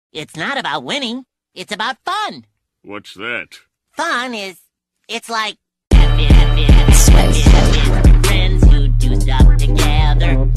It's not about winning. It's about fun. What's that? Fun it's like friends who do stuff together.